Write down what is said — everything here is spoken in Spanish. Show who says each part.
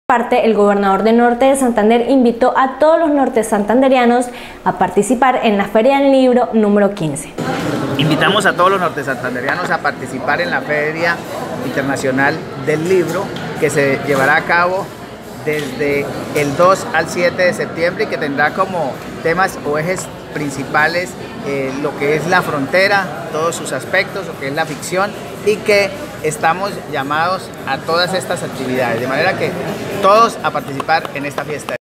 Speaker 1: parte, el gobernador de Norte de Santander invitó a todos los norte santanderianos a participar en la Feria del Libro número 15.
Speaker 2: Invitamos a todos los norte santanderianos a participar en la Feria Internacional del Libro, que se llevará a cabo desde el 2 al 7 de septiembre y que tendrá como temas o ejes principales lo que es la frontera, todos sus aspectos, lo que es la ficción, y que estamos llamados a todas estas actividades, de manera que todos a participar en esta fiesta.